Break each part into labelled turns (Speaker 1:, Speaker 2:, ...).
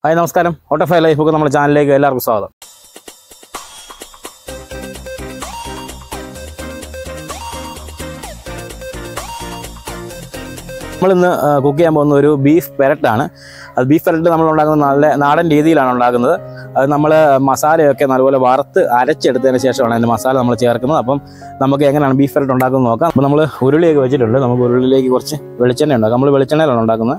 Speaker 1: Hi നമസ്കാരം. ഓട്ടോഫൈ life നമ്മുടെ ചാനലിലേക്ക് എല്ലാവർക്കും സ്വാഗതം. നമ്മളിന്ന് കുക്ക് ചെയ്യാൻ പോകുന്ന ഒരു ബീഫ് പെരട്ടാണ്. അത് ബീഫ് പെരട്ട് നമ്മൾ ഉണ്ടാക്കുന്നത് നല്ല നാടൻ രീതിയിലാണ് ഉണ്ടാക്കുന്നത്. അത് നമ്മൾ മസാലയൊക്കെ നല്ലപോലെ വറുത്ത് അരച്ചെടുത്തതിന് ശേഷമാണ് അതിൻ്റെ മസാല നമ്മൾ ചേർക്കുന്നത്. അപ്പം നമുക്ക് എങ്ങനെയാണ് ബീഫ് പെരട്ട് ഉണ്ടാക്കുന്നത് നോക്കാം. അപ്പോൾ നമ്മൾ ഉരുളിയൊക്കെ വെച്ചിട്ടുണ്ട്. നമുക്ക് ഉരുളിയിലേക്ക് കുറച്ച് വെളിച്ചെണ്ണ ഉണ്ടാക്കാം. നമ്മൾ വെളിച്ചെണ്ണയിലാണ് ഉണ്ടാക്കുന്നത്.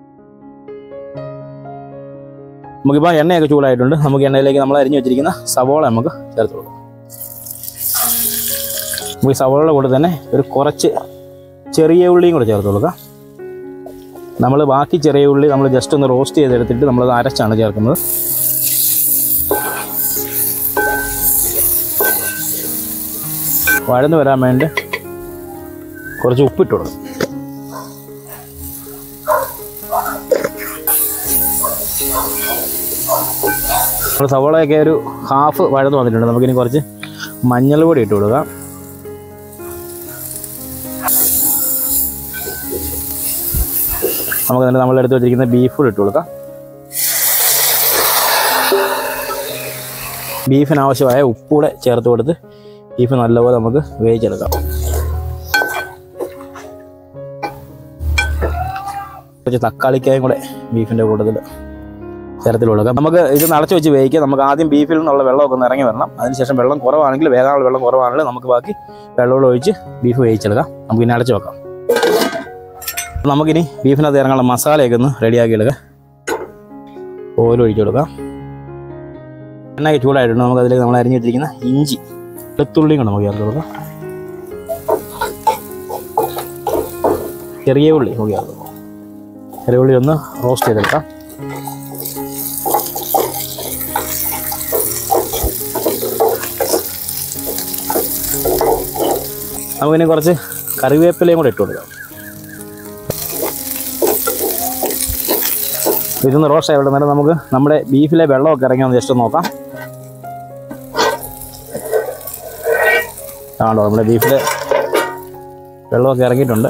Speaker 1: നമുക്കിപ്പോൾ എണ്ണയൊക്കെ ചൂടായിട്ടുണ്ട്. നമുക്ക് എണ്ണയിലേക്ക് നമ്മൾ അരിഞ്ഞു വെച്ചിരിക്കുന്ന സവോള നമുക്ക് ചേർത്ത് കൊടുക്കാം. നമുക്ക് ഈ സവോളയുടെ കൂടെ തന്നെ ഒരു കുറച്ച് ചെറിയ ഉള്ളിയും കൂടെ ചേർത്ത് കൊടുക്കാം. നമ്മൾ ബാക്കി ചെറിയ ഉള്ളി നമ്മൾ ജസ്റ്റ് ഒന്ന് റോസ്റ്റ് ചെയ്തെടുത്തിട്ട് നമ്മളത് അരച്ചാണ് ചേർക്കുന്നത്. വഴന്ന് വരാൻ വേണ്ടി കുറച്ച് ഉപ്പിട്ട് കൊടുക്കും. നമ്മൾ സവോളയൊക്കെ ഒരു ഹാഫ് വഴന്ന് വന്നിട്ടുണ്ട്. നമുക്കിനി കുറച്ച് മഞ്ഞൾ പൊടി ഇട്ട് കൊടുക്കാം. നമുക്ക് തന്നെ നമ്മളെടുത്ത് വെച്ചിരിക്കുന്ന ബീഫ് കൂടി ഇട്ട് കൊടുക്കാം. ബീഫിന് ആവശ്യമായ ഉപ്പൂടെ ചേർത്ത് കൊടുത്ത് ബീഫ് നല്ലപോലെ നമുക്ക് വേവിച്ചെടുക്കാം. കുറച്ച് തക്കാളിക്കായും കൂടെ ബീഫിൻ്റെ കൂട്ടത്തിൽ ചേർത്തിൽ കൊടുക്കാം. നമുക്ക് ഇത് നടച്ച് വെച്ച് വേവിക്കുക. നമുക്ക് ആദ്യം ബീഫിൽ നിന്നുള്ള വെള്ളമൊക്കെ ഒന്ന് ഇറങ്ങി വരണം. അതിനുശേഷം വെള്ളം കുറവാണെങ്കിൽ, വേഗമുള്ള വെള്ളം കുറവാണെങ്കിൽ നമുക്ക് ബാക്കി വെള്ളമോട് ഒഴിച്ച് ബീഫ് വേവിച്ചെടുക്കാം. നമുക്ക് ഇനി അടച്ച് വെക്കാം. നമുക്കിനി ബീഫിനകത്ത് ഇറങ്ങാനുള്ള മസാലയൊക്കെ ഒന്ന് റെഡിയാക്കി എടുക്കാം. ഓയിൽ ഒഴിച്ചു കൊടുക്കാം. എണ്ണയൊക്കെ ചൂടായിട്ടുണ്ട്. നമുക്ക് അതിലേക്ക് നമ്മൾ അരിഞ്ഞു വെച്ചിരിക്കുന്ന ഇഞ്ചി വെളുത്തുള്ളിയും കൂടെ നമുക്ക് ചേർത്ത് കൊടുക്കാം. ചെറിയ ഉള്ളി നമുക്ക് ചേർത്ത് കൊടുക്കാം. ചെറിയ ഉള്ളി ഒന്ന് റോസ്റ്റ് ചെയ്തെടുക്കാം. നമുക്കിനി കുറച്ച് കറിവേപ്പിലയും കൂടെ ഇട്ട് കൊടുക്കാം. ഇതൊന്ന് റോസ്റ്റ് ആയി വിടുന്നേരം നമുക്ക് നമ്മുടെ ബീഫിലെ വെള്ളമൊക്കെ ഇറങ്ങി ഒന്ന് ജസ്റ്റ് നോക്കാം. ആണോ, നമ്മുടെ ബീഫിലെ വെള്ളമൊക്കെ ഇറങ്ങിയിട്ടുണ്ട്.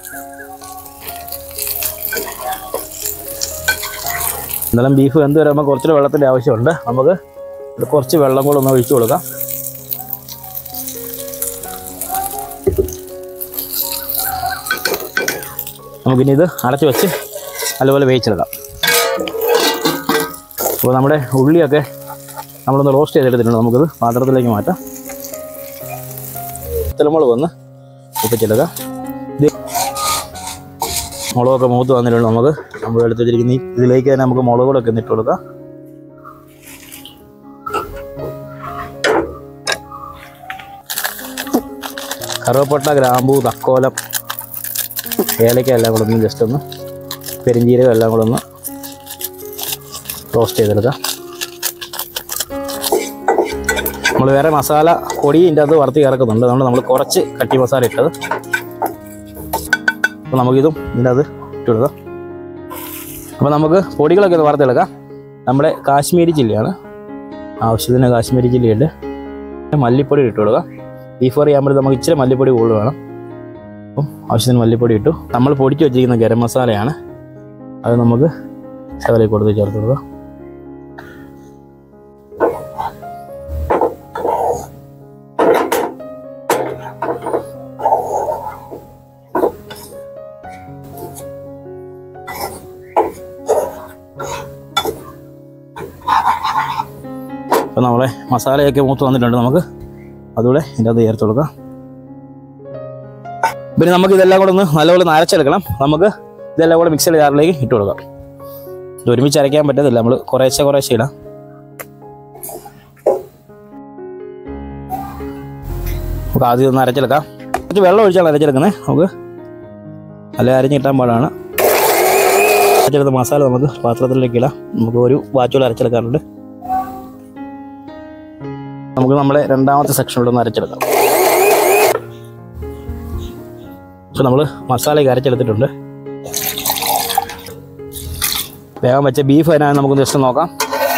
Speaker 1: എന്നാലും ബീഫ് വെന്ത് വരുമ്പോൾ കുറച്ച് വെള്ളത്തിൻ്റെ ആവശ്യമുണ്ട്. നമുക്ക് കുറച്ച് വെള്ളം കൂടെ ഒന്ന് ഒഴിച്ചു കൊടുക്കാം. നമുക്കിനി ഇത് അടച്ച് വെച്ച് നല്ലപോലെ വേവിച്ചെടുക്കാം. അപ്പോൾ നമ്മുടെ ഉള്ളിയൊക്കെ നമ്മളൊന്ന് റോസ്റ്റ് ചെയ്തെടുത്തിട്ടുണ്ട്. നമുക്കിത് പാത്രത്തിലേക്ക് മാറ്റാം. മുളക് ഒന്ന് ഉപ്പിച്ചെടുക്കാം. ഇത് മുളകൊക്കെ മൂത്ത് വന്നിട്ടുണ്ട്. നമുക്ക് നമ്മൾ എടുത്ത് വെച്ചിരിക്കുന്ന ഇതിലേക്ക് തന്നെ നമുക്ക് മുളക് കൂടെ ഒക്കെ ഇട്ട് കൊടുക്കാം. കറുവപ്പട്ട, ഗ്രാമ്പൂ, തക്കോലം, ഏലക്ക എല്ലാം കൂടെ ഒന്ന് ജസ്റ്റ് ഒന്ന്, പെരിഞ്ചീരകം എല്ലാം കൂടെ ഒന്ന് റോസ്റ്റ് ചെയ്തെടുക്കാം. നമ്മൾ വേറെ മസാല പൊടി ഇതിൻ്റെ അത് വറുത്ത് ചേർക്കുന്നുണ്ട്. അതുകൊണ്ട് നമ്മൾ കുറച്ച് കട്ടി മസാല ഇട്ടത്. അപ്പോൾ നമുക്കിതും ഇതിൻ്റെ അത് ഇട്ട് കൊടുക്കാം. അപ്പോൾ നമുക്ക് പൊടികളൊക്കെ ഒന്ന് വറുത്തെടുക്കാം. നമ്മുടെ കാശ്മീരി ചില്ലിയാണ്, ആവശ്യത്തിന് കാശ്മീരി ചില്ലിയുണ്ട്. മല്ലിപ്പൊടി ഇട്ട് കൊടുക്കാം. ബീഫ് കറി ആകുമ്പോൾ നമുക്ക് ഇച്ചിരി മല്ലിപ്പൊടി കൂടുതൽ വേണം. അപ്പം ആവശ്യത്തിന് മല്ലിപ്പൊടി ഇട്ടു. നമ്മൾ പൊടിച്ച് വെച്ചിരിക്കുന്ന ഗരം മസാലയാണ്, അത് നമുക്ക് ശകലം കൊടുത്ത് ചേർത്ത് കൊടുക്കാം. അപ്പോൾ നമ്മളെ മസാലയൊക്കെ മൂത്ത് വന്നിട്ടുണ്ട്. നമുക്ക് അതുകൂടെ ഇതിൻ്റെ അത് ചേർത്ത് കൊടുക്കാം. പിന്നെ നമുക്ക് ഇതെല്ലാം കൂടെ ഒന്ന് നല്ലപോലെ അരച്ചെടുക്കണം. നമുക്ക് ഇതെല്ലാം കൂടെ മിക്സിയുടെ ജാറിലേക്ക് ഇട്ട് കൊടുക്കാം. ഇത് ഒരുമിച്ച് അരയ്ക്കാൻ പറ്റത്തില്ല, നമ്മൾ കുറേശ്ശെ കുറേശ്ശെ ഇടാം. നമുക്ക് ആദ്യം ഒന്ന് അരച്ചെടുക്കാം. കുറച്ച് വെള്ളം ഒഴിച്ചാണ് അരച്ചെടുക്കുന്നത്. നമുക്ക് നല്ല അരഞ്ഞിട്ടാൻ പാടാണ്. അരച്ചെടുത്ത മസാല നമുക്ക് പാത്രത്തിലേക്ക് ഇടാം. നമുക്ക് ഒരു വാച്ചോളം അരച്ചെടുക്കാറുണ്ട്. നമുക്ക് നമ്മുടെ രണ്ടാമത്തെ സെക്ഷനിലൂടെ ഒന്ന് അരച്ചെടുക്കാം. പക്ഷെ നമ്മൾ മസാലയൊക്കെ അരച്ചെടുത്തിട്ടുണ്ട്. വേഗം വെച്ച ബീഫ് അതിനാണ് നമുക്ക് ജസ്റ്റ് നോക്കാം.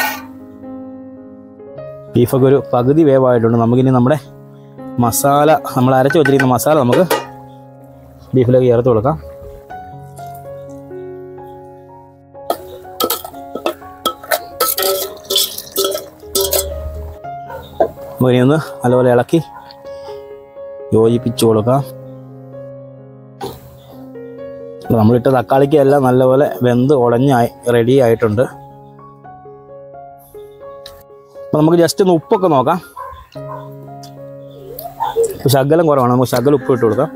Speaker 1: ബീഫൊക്കെ ഒരു പകുതി വേവായിട്ടുണ്ട്. നമുക്കിനി നമ്മുടെ മസാല, നമ്മൾ അരച്ച് വെച്ചിരിക്കുന്ന മസാല നമുക്ക് ബീഫിലേക്ക് ചേർത്ത് കൊടുക്കാം. ഇനിയൊന്ന് നല്ലപോലെ ഇളക്കി യോജിപ്പിച്ചു കൊടുക്കാം. നമ്മളിട്ട തക്കാളിക്ക് എല്ലാം നല്ലപോലെ വെന്ത് ഉടഞ്ഞായി റെഡി ആയിട്ടുണ്ട്. അപ്പം നമുക്ക് ജസ്റ്റ് ഒന്ന് ഉപ്പൊക്കെ നോക്കാം. ശകലം കുറവാണ്, നമുക്ക് ശകലം ഉപ്പ് ഇട്ട് കൊടുക്കാം.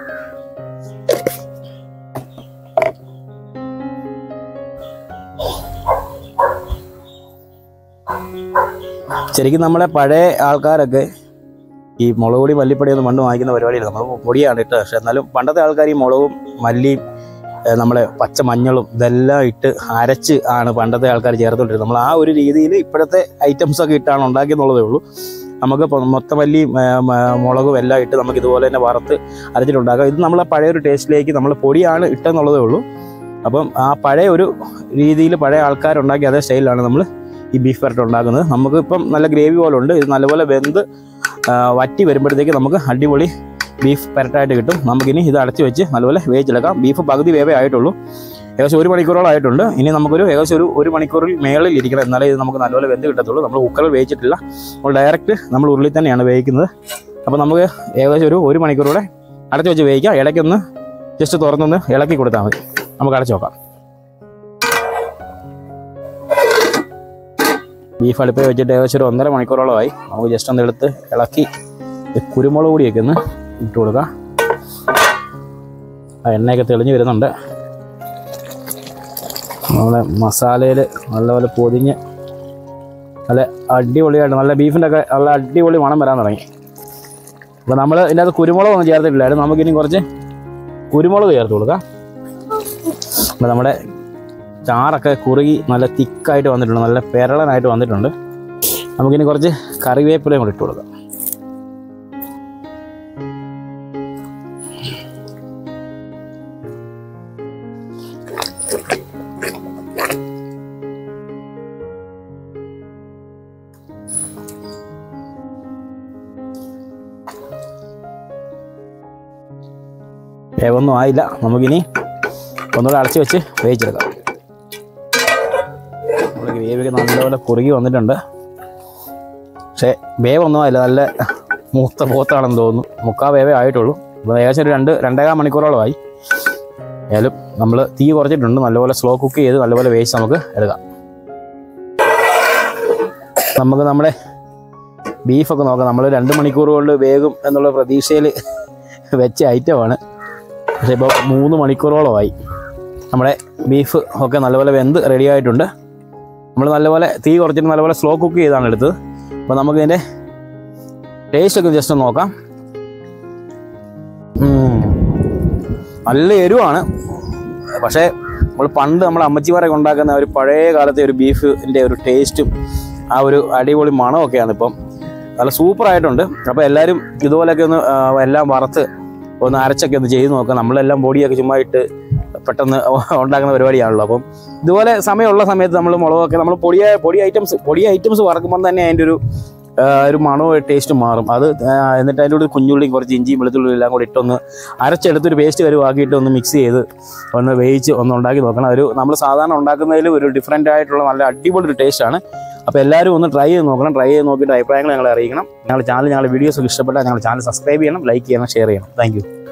Speaker 1: ശരിക്കും നമ്മളെ പഴയ ആൾക്കാരൊക്കെ ഈ മുളക് പൊടി മല്ലിപ്പൊടിയൊന്നും പണ്ട് വാങ്ങിക്കുന്ന പരിപാടിയില്ല, നമ്മൾ പൊടിയാണ് ഇട്ട്. പക്ഷെ എന്നാലും പണ്ടത്തെ ആൾക്കാർ ഈ മുളകും മല്ലിയും നമ്മളെ പച്ച മഞ്ഞളും ഇതെല്ലാം ഇട്ട് അരച്ച് ആണ് പണ്ടത്തെ ആൾക്കാർ ചേർത്തുകൊണ്ടിരുന്നത്. നമ്മൾ ആ ഒരു രീതിയിൽ ഇപ്പോഴത്തെ ഐറ്റംസൊക്കെ ഇട്ടാണ് ഉണ്ടാക്കിയെന്നുള്ളതേ ഉള്ളൂ. നമുക്ക് മൊത്തം മല്ലിയും മുളകും എല്ലാം ഇട്ട് നമുക്ക് ഇതുപോലെ തന്നെ വറുത്ത് അരച്ചിട്ടുണ്ടാക്കാം. ഇത് നമ്മളെ പഴയൊരു ടേസ്റ്റിലേക്ക് നമ്മൾ പൊടിയാണ് ഇട്ടെന്നുള്ളതേ ഉള്ളൂ. അപ്പം ആ പഴയ ഒരു രീതിയിൽ പഴയ ആൾക്കാരുണ്ടാക്കിയ അതേ സ്റ്റൈലിലാണ് നമ്മൾ ഈ ബീഫ് പെരട്ട് ഉണ്ടാക്കുന്നത്. നമുക്ക് ഇപ്പം നല്ല ഗ്രേവി പോലെ ഉണ്ട്. ഇത് നല്ലപോലെ വെന്ത് വറ്റി വരുമ്പോഴത്തേക്ക് നമുക്ക് അടിപൊളി ബീഫ് പെരട്ടായിട്ട് കിട്ടും. നമുക്കിനി ഇത് അടച്ച് വെച്ച് നല്ലപോലെ വേവിച്ചെടുക്കാം. ബീഫ് പകുതി വേവേ ആയിട്ടുള്ളൂ, ഏകദേശം 1 മണിക്കൂറോളം ആയിട്ടുണ്ട്. ഇനി നമുക്കൊരു ഏകദേശം ഒരു മണിക്കൂറിൽ മേളിൽ ഇരിക്കണം, എന്നാലേ ഇത് നമുക്ക് നല്ലപോലെ വെന്ത് കിട്ടത്തുള്ളൂ. നമ്മൾ കുക്കറിൽ വേവിച്ചിട്ടില്ല, നമ്മൾ ഡയറക്റ്റ് നമ്മൾ ഉരുളിൽ തന്നെയാണ് വേവിക്കുന്നത്. അപ്പോൾ നമുക്ക് ഏകദേശം 1 മണിക്കൂറോടെ അടച്ച് വെച്ച് വേവിക്കാം. ഇടയ്ക്കൊന്ന് ജസ്റ്റ് തുറന്നൊന്ന് ഇളക്കി കൊടുത്താൽ മതി. നമുക്ക് അടച്ച് നോക്കാം. ബീഫ് അടുപ്പിൽ വെച്ചിട്ട് ഏകദേശം 1.5 മണിക്കൂറോളമായി. നമുക്ക് ജസ്റ്റ് ഒന്ന് എടുത്ത് ഇളക്കി കുരുമുളക് പൊടിയൊക്കെ ഒന്ന് ഇട്ട് കൊടുക്കാം. ആ എണ്ണയൊക്കെ തെളിഞ്ഞ് വരുന്നുണ്ട്. നമ്മളെ മസാലയിൽ നല്ലപോലെ പൊതിഞ്ഞ് നല്ല അടിപൊളിയായിട്ട് നല്ല ബീഫിൻ്റെ ഒക്കെ നല്ല അടിപൊളി മണം വരാൻ തുടങ്ങി. അപ്പോൾ നമ്മൾ ഇതിൻ്റെ അകത്ത് കുരുമുളകൊന്നും ചേർത്തിട്ടില്ലായിരുന്നു. നമുക്കിനി കുറച്ച് കുരുമുളക് ചേർത്ത് കൊടുക്കാം. അപ്പോൾ നമ്മുടെ ചാറൊക്കെ കുറുകി നല്ല തിക്കായിട്ട് വന്നിട്ടുണ്ട്, നല്ല പെരളനായിട്ട് വന്നിട്ടുണ്ട്. നമുക്കിനി കുറച്ച് കറിവേപ്പിലയും കൂടി ഇട്ട് കൊടുക്കാം. വേവൊന്നും ആയില്ല, നമുക്കിനി ഒന്നുകൂടെ അടച്ച് വെച്ച് വേവിച്ചെടുക്കാം. നമ്മൾ ഗ്രേവിയൊക്കെ നല്ലപോലെ കുറുകി വന്നിട്ടുണ്ട്, പക്ഷേ വേവൊന്നും ആയില്ല. നല്ല മൂത്ത പോത്താണെന്ന് തോന്നുന്നു. 3/4 വേവേ ആയിട്ടുള്ളൂ. അപ്പോൾ ഏകദേശം 2.5 മണിക്കൂറോളമായി. ഏതായാലും നമ്മൾ തീ കുറച്ചിട്ടുണ്ട്. നല്ലപോലെ സ്ലോ കുക്ക് ചെയ്ത് നല്ലപോലെ വേവിച്ച് നമുക്ക് എടുക്കാം. നമുക്ക് നമ്മുടെ ബീഫൊക്കെ നോക്കാം. നമ്മൾ 2 മണിക്കൂർ കൊണ്ട് വേഗം എന്നുള്ള പ്രതീക്ഷയിൽ വെച്ച ഐറ്റമാണ്. പക്ഷേ ഇപ്പോൾ 3 മണിക്കൂറോളമായി. നമ്മുടെ ബീഫ് ഒക്കെ നല്ലപോലെ വെന്ത് റെഡി ആയിട്ടുണ്ട്. നമ്മൾ നല്ലപോലെ തീ കുറച്ചിട്ട് നല്ലപോലെ സ്ലോ കുക്ക് ചെയ്താണ് എടുത്തത്. അപ്പോൾ നമുക്ക് ഇതിൻ്റെ ടേസ്റ്റൊക്കെ ജസ്റ്റ് നോക്കാം. നല്ല എരിവാണ്, പക്ഷേ നമ്മൾ പണ്ട് നമ്മുടെ അമ്മച്ചിമാരൊക്കെ ഉണ്ടാക്കുന്ന ഒരു പഴയ കാലത്തെ ഒരു ബീഫിൻ്റെ ഒരു ടേസ്റ്റും ആ ഒരു അടിപൊളി മണമൊക്കെയാണ് ഇപ്പം. നല്ല സൂപ്പറായിട്ടുണ്ട്. അപ്പോൾ എല്ലാവരും ഇതുപോലെയൊക്കെ ഒന്ന് എല്ലാം വറുത്ത് ഒന്ന് അരച്ചൊക്കെ ഒന്ന് ചെയ്ത് നോക്കാം. നമ്മളെല്ലാം പൊടിയൊക്കെ ചുമ്മാ ഇട്ട് പെട്ടെന്ന് ഉണ്ടാക്കുന്ന പരിപാടിയാണല്ലോ. അപ്പം ഇതുപോലെ സമയമുള്ള സമയത്ത് നമ്മൾ മുളകൊക്കെ നമ്മൾ പൊടി ഐറ്റംസ് വറക്കുമ്പോൾ തന്നെ അതിൻ്റെ ഒരു മണവും ടേസ്റ്റ് മാറും. അത് എന്നിട്ട് അതിൻ്റെ കൂടെ കുഞ്ഞുള്ളി കുറച്ച് ഇഞ്ചിയും വെളുത്തുള്ളിയും എല്ലാം കൂടി ഇട്ടൊന്ന് അരച്ചെടുത്തൊരു പേസ്റ്റ് വരുവാക്കിയിട്ട് ഒന്ന് മിക്സ് ചെയ്ത് ഒന്ന് വേവിച്ച് ഒന്ന് ഉണ്ടാക്കി നോക്കണം. നമ്മൾ സാധാരണ ഉണ്ടാക്കുന്നതിൽ ഒരു ഡിഫറൻ്റ് ആയിട്ടുള്ള നല്ല അടിപൊളി ഒരു ടേസ്റ്റാണ്. അപ്പോൾ എല്ലാവരും ഒന്ന് ട്രൈ ചെയ്ത് നോക്കണം. ട്രൈ ചെയ്ത് നോക്കിയിട്ട് അഭിപ്രായങ്ങൾ ഞങ്ങളെ അറിയിക്കണം. ഞങ്ങളുടെ വീഡിയോസ് ഒക്കെ ഇഷ്ടപ്പെട്ടാൽ ഞങ്ങളുടെ ചാനൽ സബ്സ്ക്രൈബ് ചെയ്യണം, ലൈക്ക് ചെയ്യണം, ഷെയർ ചെയ്യണം. Thank U.